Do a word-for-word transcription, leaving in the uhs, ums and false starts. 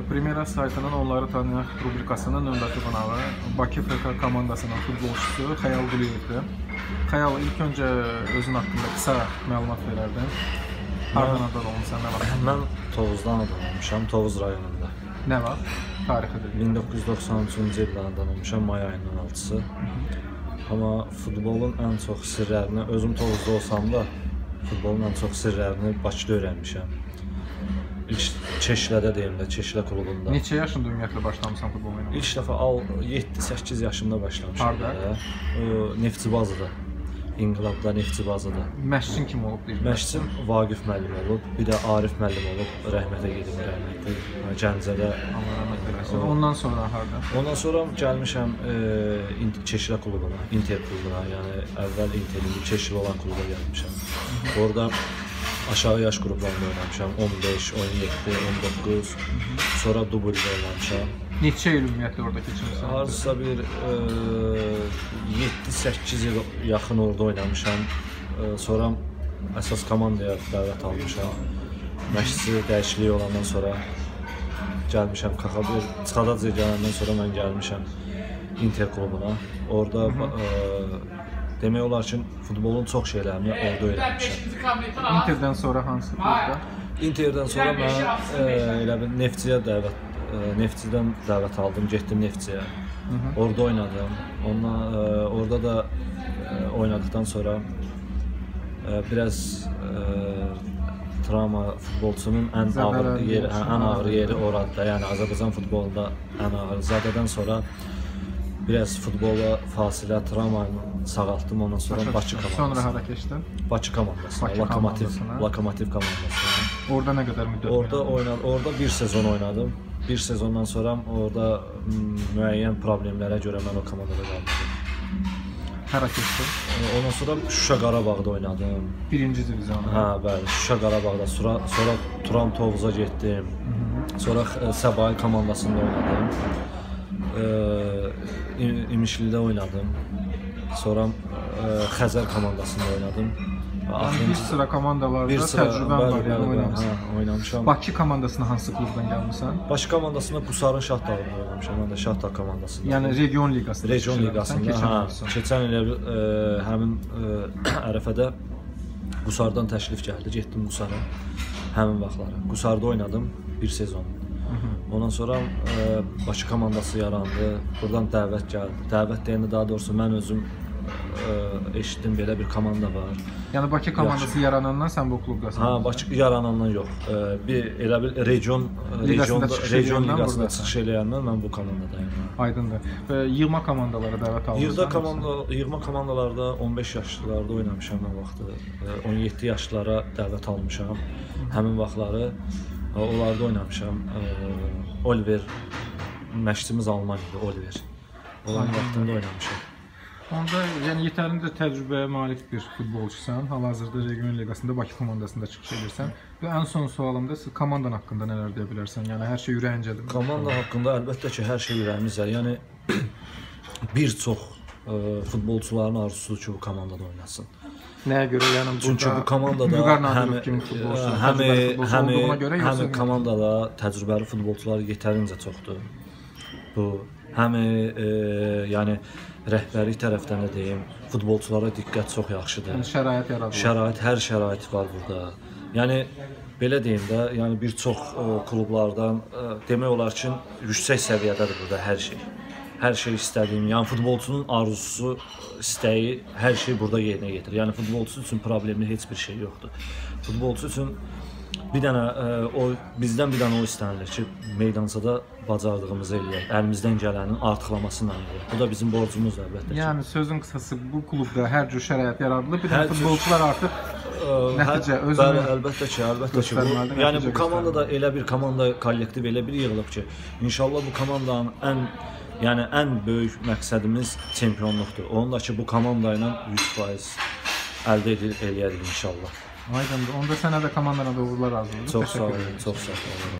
Primera saytının onları tanıyan rubrikasının növbəti qonağı Bakı F K komandasının futbolçusu Xəyal Quliyevdir. Xəyal, ilk öncə özün haqqında qısa məlumat verərdin. Hardan adada olmuşsan, nə var? Mən Tovuzdan adam olmuşam, Tovuz rayonunda. Nə var? Tarixi dedi. min doqquz yüz doxsan üçüncü ildə adam olmuşam, may ayının altısı. Amma futbolun ən çox sirlərini, özüm Tovuzda olsam da, futbolun ən çox sirlərini Bakıda öyrənmişəm. İlk Çeşlədə deyim də, Çeşlə klubunda. Neçə yaşında ümumiyyətlə başlamısan futbol oynamaq? İlk dəfə yeddi səkkiz yaşımda başlamışam. Harda? Neftçibazıda. İnqilabda Neftçibazıda. Məşqçin kim olub deyir? Məşqçim Vaqif müəllim olub, bir də Arif müəllim olub, rəhmətə gedim, rəhmətli. Gəncədə. Allah rəhmət eləsin. Ondan sonra harda? Ondan sonra gəlmişəm e, Çeşlə klubuna, Inter klubuna, yəni əvvəl Interin Çeşlə olan kluba gəlmişəm. Orada aşağı yaş qruplarında oynamışam, on beş, on yeddi, on doqquz, sonra dubulda oynamışam. Neçə il ümumiyyətlə orada keçirsən? Hardasa bir e, yeddi səkkiz il yaxın orada oynamışam. E, sonra əsas komandaya dəvət almışam. Məşqçi dəyişikliyi olandan sonra gəlmişəm Kaxa bir Çıxadacıya gələndən sonra mən gəlmişəm Inter klubuna. Orada e, demək olar ki, futbolun çox şeylərini orada öyrənmişəm. Interdən sonra hansı klubda? Interdən sonra mən e, elə bir Neftçiyə dəvət, e, Neftçidən dəvət aldım, getdim Neftçiyə. Orada oynadım. Ondan e, orada da e, oynadıkdan sonra e, biraz e, travma futbolçunun ən ağır yeri, hə, ən ağır yeri oradır. Yəni Azərbaycan futbolunda ən ağır. Zadədən sonra biraz futbola fasilə, travmanı sağaltdım, ondan sonra Bakı komandasına. Sonra hara keçdin? Bakı komandasına, Bakı Lokomotiv, komandasına. Lokomotiv komandasına. Orada nə qədər müddət Orada oynadın? oynadım, orada bir sezon oynadım. Bir sezondan sonra orada müəyyən problemlərə görə mən o komandada qaldım. Hara keçdin? Ondan sonra Şuşa Qarabağda oynadım. Birinci diviziyonda. Hə, bəli, Şuşa Qarabağda. Sonra, sonra Turan Tovuza getdim. Sonra Səbail komandasında oynadım. E, İmişlidə oynadım. Sonra e, Xəzər komandasında oynadım. Yəni bir sıra komandalarda təcrübən var, yəni oynamışsan. Hə, oynamışam. Bakı komandasına hansı klubdan gəlmisən? Bakı komandasında Qusarın Şahdağında oynamışam. Mən də Şahdağ komandasında. Yəni region liqasında. Region liqasında, hə. Keçən il e, həmin e, ərəfədə Qusardan təklif gəldi, getdim Qusara. Həmin vaxtları. Qusarda oynadım bir sezon. Ondan sonra e, Bakı komandası yarandı. Buradan dəvət gəldi. Dəvət deyəndə daha doğrusu mən özüm e, eşitdim, belə bir komanda var. Yəni Bakı komandası yaranandan sən bu klubdasan? Ha, Bakı yaranandan yox. E, bir elə bir region regionda region liqasında çıxış eləyəndən mən bu komandadayım. Aydındır. Və yığma komandalara dəvət almışsan? Yığma komanda, yığma komandalarda on beş yaşlılarda oynamışam mən vaxtı. on yeddi yaşlılara dəvət almışam. Həmin vaxtları onlarda oynamışam. Oliver, məşqçimiz Alman idi, Oliver. Olan vaxtında oynamışam. Onda yəni yetərli təcrübəyə malik bir futbolçusan. Hal-hazırda region liqasında Bakı komandasında çıxış edirsən. Və ən son sualımda komandan haqqında nələr deyə bilərsən? Yəni hər şey ürəyincədir. Komanda haqqında əlbəttə ki, hər şey ürəyimizdə. Yəni bir çox e, futbolçuların arzusudur ki, bu komandada oynasın. Nəyə görə? Yəni burada çünki bu komandada həm həm həm həm komandada təcrübəli futbolçular yetərincə çoxdur. Bu həm e, yəni rəhbərlik tərəfdən də deyim, futbolçulara diqqət çox yaxşıdır. Yəni şərait yaradılır. Şərait, hər şərait var burada. Yəni belə deyim də, yəni bir çox e, klublardan e, demək olar ki, yüksək səviyyədədir burada hər şey. Hər şey istədiyim, yəni futbolçunun arzusu, istəyi, hər şey burada yerinə yetirir. Yəni futbolçu üçün problemli heç bir şey yoxdur. Futbolçu üçün bir dənə e, o bizdən bir dənə o istənilir ki, meydançada bacardığımızı eləyək, əlimizdən gələnin artıqlamasını eləyək. Bu da bizim borcumuzdur əlbəttə ki. Yəni sözün qısası bu klubda hər cür şərait yaradılıb, bir də futbolçular artıq nəticə özünü bəli, əlbəttə ki, əlbəttə ki. Bu, yəni bu komandada elə bir komanda kollektiv elə bir yığılıb ki, inşallah bu komandanın ən yəni ən böyük məqsədimiz çempionluqdur. Onun da ki, bu komanda ilə yüz faiz əldə eləyərik inşallah. Aydındır. Onda sənə də komandana da uğurlar arzulayırıq. Çox sağ olun, çox sağ olun.